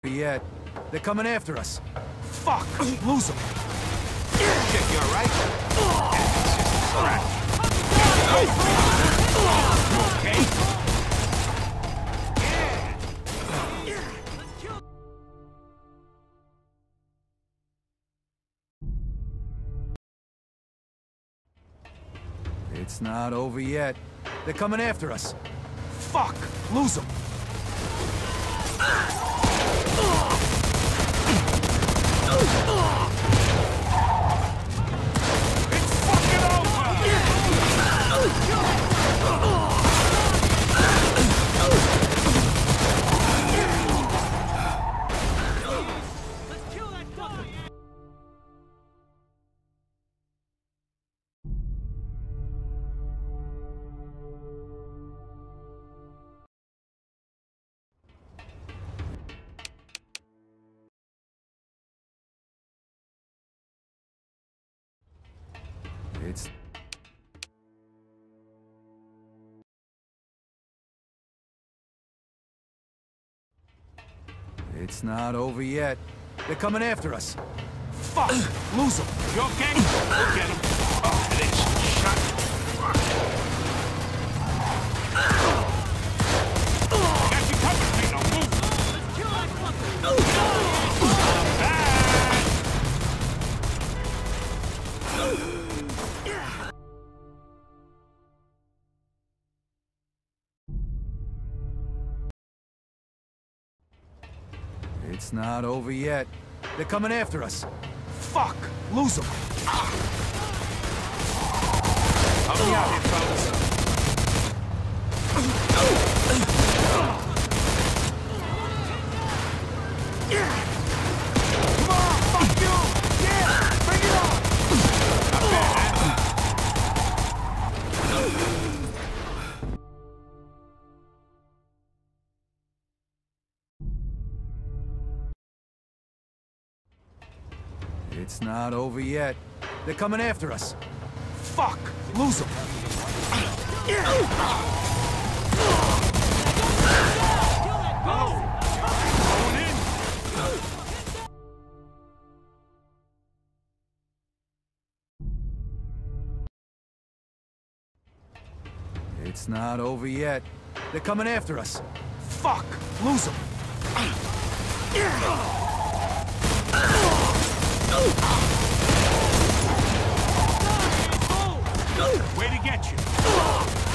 Yet. They're coming after us. Fuck! Lose them! Shit, you alright? You okay? It's not over yet. They're coming after us. Fuck! Lose them! It's not over yet. They're coming after us. Fuck! Lose them! You okay? We'll get him. Oh, this shot. Got you covered, Pino. Move. Let's kill that It's not over yet. They're coming after us. Fuck! Lose them! Help me out here, fellas. Come on, fuck you! Yeah! Bring it on! Not bad, huh? It's not over yet. They're coming after us. Fuck! Lose them! It's not over yet. They're coming after us. Fuck! Lose them! Way to get you.